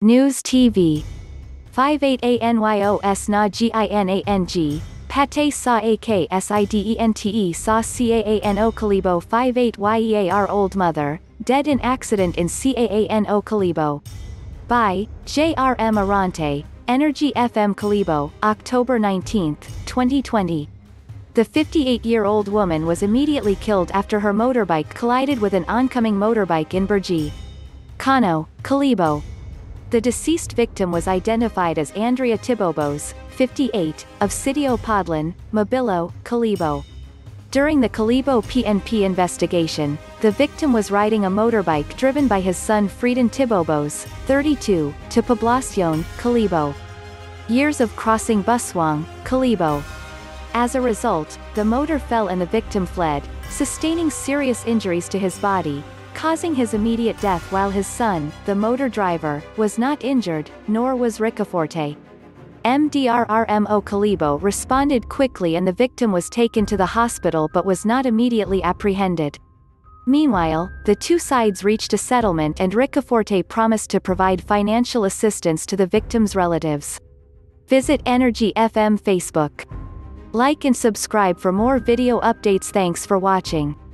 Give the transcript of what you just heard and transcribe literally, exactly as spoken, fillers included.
News T V. fifty-eight anyos na ginang, pate sa aksidente sa caano Kalibo fifty-eight year old mother, dead in accident in caano Kalibo. By J R M Arante, Energy F M Kalibo, October nineteenth, twenty twenty. The fifty-eight-year-old woman was immediately killed after her motorbike collided with an oncoming motorbike in Burji Kano, Kalibo. The deceased victim was identified as Andrea Tibobos, fifty-eight, of Sitio Podlan, Mabilo, Kalibo. During the Kalibo P N P investigation, the victim was riding a motorbike driven by his son Frieden Tibobos, thirty-two, to Poblacion, Kalibo. Years of crossing Buswang, Kalibo. As a result, the motor fell and the victim fled, sustaining serious injuries to his body, causing his immediate death, while his son, the motor driver, was not injured, nor was Riccaforte. M D R R M O Kalibo responded quickly and the victim was taken to the hospital but was not immediately apprehended. Meanwhile, the two sides reached a settlement and Riccaforte promised to provide financial assistance to the victim's relatives. Visit Energy F M Facebook. Like and subscribe for more video updates. Thanks for watching.